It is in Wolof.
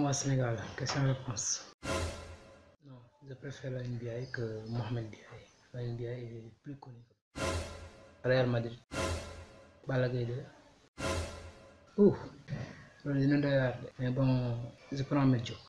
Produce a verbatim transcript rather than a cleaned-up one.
moi Sénégal, question-réponse. Non, je préfère la N B A que Mohamed Ndiaye. La N B A est plus connu. Real Madrid. Balla Gaye deux. Ouh, loolu dina doy waar de. Mais bon, je prends Medjo.